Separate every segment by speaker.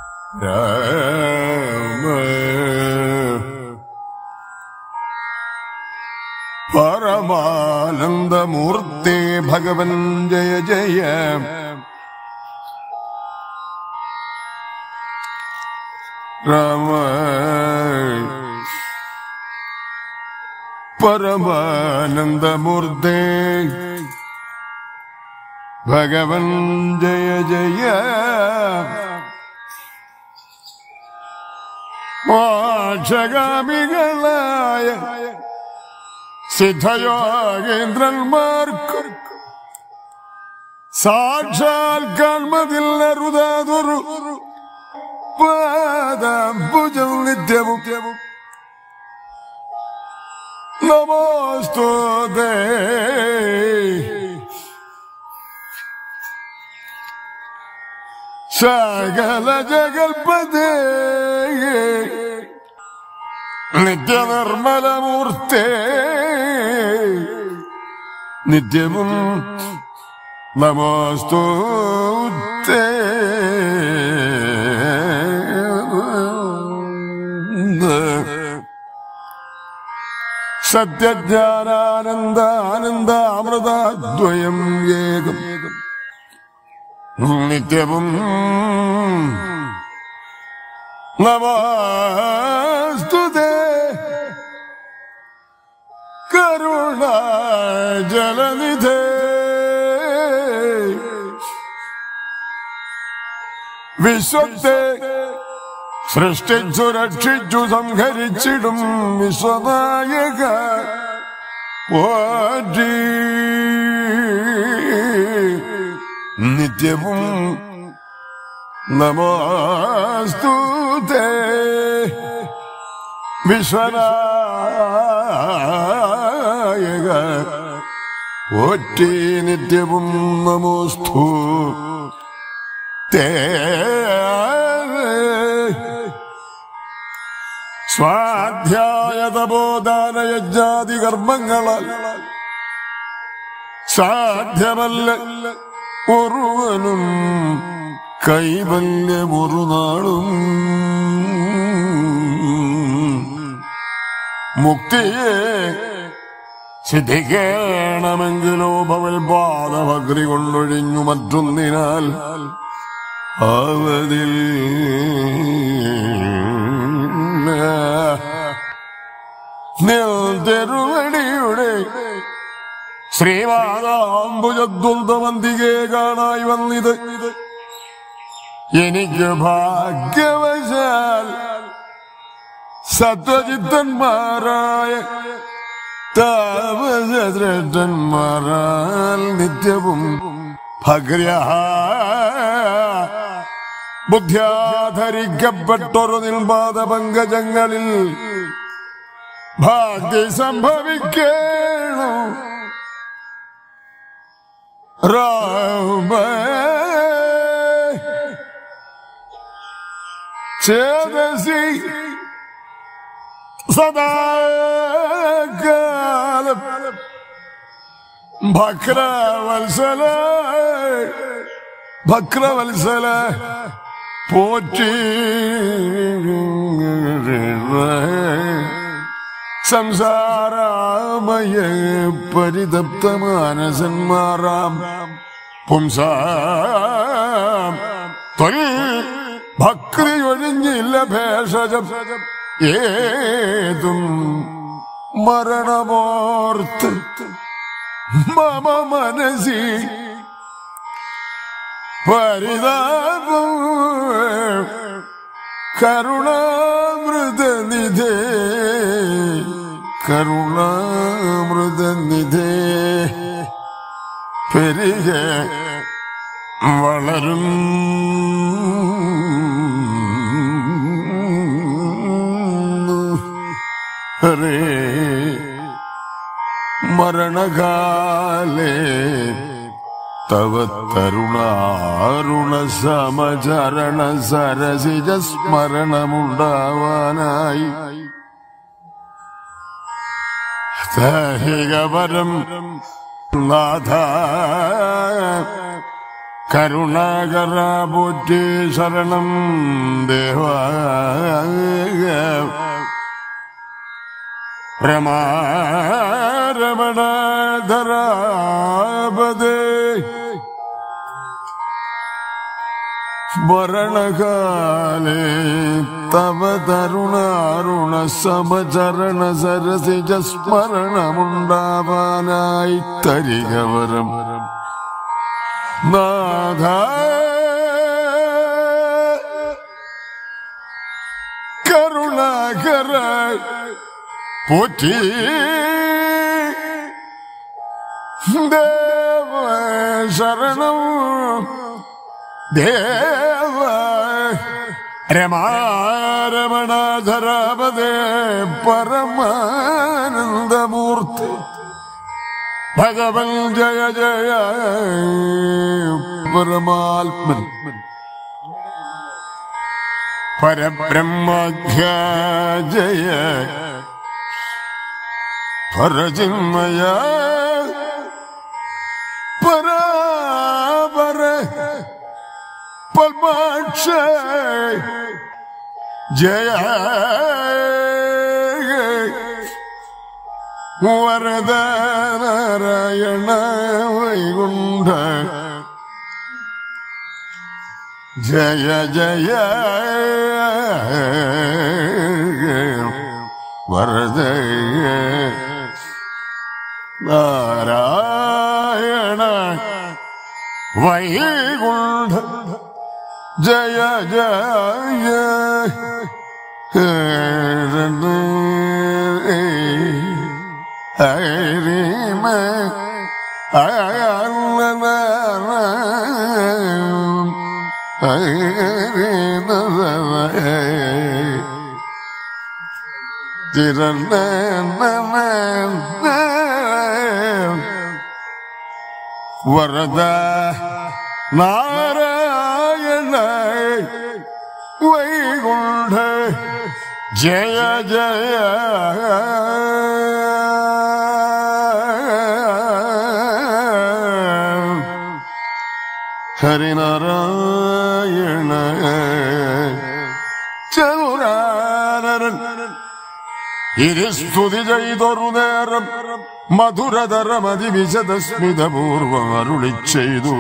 Speaker 1: രാമ പരമാനന്ദമൂർത്തേ ഭഗവൻ ജയ ജയ. രാമ പരമാനന്ദമൂർത്തേ ഭഗവൻ ജയ ജയ. മോക്ഷഗാമികളായ സിദ്ധയോഗേന്ദ്രന്മാർക്കും സാക്ഷാൽ കാൺമതില്ലറുതാതൊരു പാദഭുജം നിത്യവും നമോസ്തുതേ. സകല ജഗൽപതേ നിത്യനിർമ്മലമൂർത്തേ നിത്യവും നമോസ്തുതേ. സത്യജ്ഞാനാനന്ദാനന്ദാമൃതദ്വയം ഏകം നിത്യവും നമോസ്തുതേ. കരുണാജലനിധേ വിശ്വത്തെ സൃഷ്ടിച്ചു രക്ഷിച്ചു സംഹരിച്ചിടും വിശ്വനായക പോറ്റി നിത്യവും നമോസ്തുതേ. വിശ്വനായക പോറ്റി നിത്യവും നമോസ്തുതേ. സ്വാധ്യായ തപോദാന യജ്ഞാദി കർമ്മങ്ങളാൽ സാധ്യമല്ല ഒരുവനും കൈവല്യമൊരു നാളും. മുക്തിയെ സിദ്ധിക്കണമെങ്കിലോ ഭവൽ പാദഭഗ്രി കൊണ്ടൊഴിഞ്ഞു മറ്റൊന്നിനാൽ ആവതിൽ. തിരുവടിയുടെ ശ്രീപാദാംബുജദ്വന്ദ്വന്തികെ കാണായി വന്നിത് എനിക്ക് ഭാഗ്യവശാൽ സത്വജിത്തന്മാരായ താപസശ്രേഷ്ഠന്മാരാൽ നിത്യവും ഭഗ്ര്യ ബുദ്ധ്യാധരിക്കപ്പെട്ടൊരു നിൽപാദ പങ്കജങ്ങളിൽ ഭാഗ്യ സംഭവിക്കണം. രാമ ചേതസി സദാകാലം ഭക്രവത്സല ഭക്രവത്സല പോറ്റി. സംസാരാമയ പരിതപ്ത മാനസന്മാരാം പുംസാം ഭക്തി ഒഴിഞ്ഞില്ല ഭേഷജം ഏതും മരണമോർത്ത് മമ മനസി പരിതാപം കരുണാമൃതനിധേ കരുണാമൃതനിധേ പെരുക വളരും ഹരേ മരണകാലേ തവ തരുണാരുണ സമചരണ സരസിജ സ്മരണമുണ്ടാവാനായി ദാഹികവരം നാഥ കരുണാകര പോറ്റി ശരണം ദേവ രമാരമണധരാപദേ വരണകാലേ തവ തരുണാരുണ സമചരണ സരസിജ സ്മരണമുണ്ടാവാനായി തരികവരം നാഥ. കരുണാകര പോറ്റി ദേവ ശരണം ദേവ രമാരമണധരാപദേ പരമാനന്ദമൂർത്തി ഭഗവൻ ജയ ജയ പരമാത്മൻ പരബ്രഹ്മഖ്യ ജയ പരചിന്മയ പരാപര പരമാക്ഷ ജയ വരദ നാരായണ വൈകുണ്ഠ ജയ ജയ വരദ നാരായണ വൈകുണ്ഠ ജയ ജയ ഹരിമ ചിരന വരദ നാരായണ വൈകുണ്ഠ ജയ ജയ ഹരിനാരായണ ചതുരാനരൻ ഇരുസ്തുതി ചെയ്തൊരു നേരം മധുരതരമതിവിശദസ്മിതപൂർവം അരുളി ചെയ്തു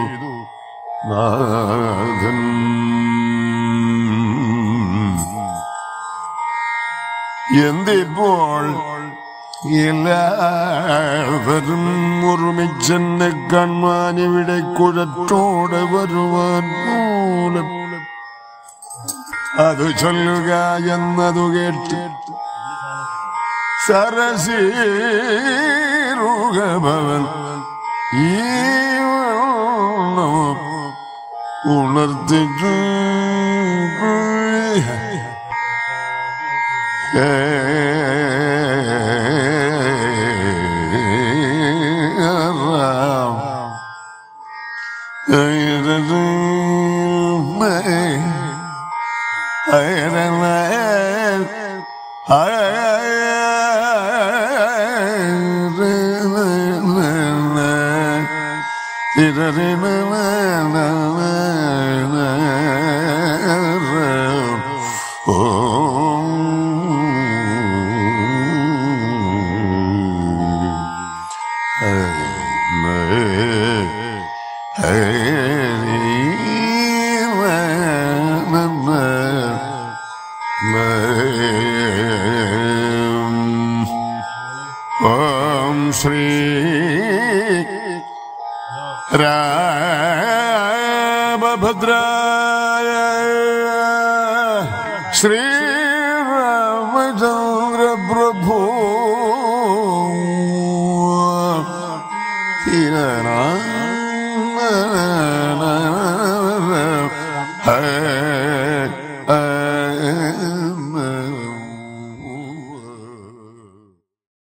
Speaker 1: നാഥൻ. എന്തിപ്പോൾ എല്ലാവരും ഒരുമിച്ചെന്നെ കാണുവാൻ ഇവിടെ കുഴറ്റോടെ വരുവാൻ മൂലം അത് ചൊല്ലുക എന്നതു കേട്ട് സരസീരുഗഭവൻ ഈ ഉണർത്തിട്ടു ഓം ശ്രീ രാമഭദ്രായ ശ്രീരാമചന്ദ്ര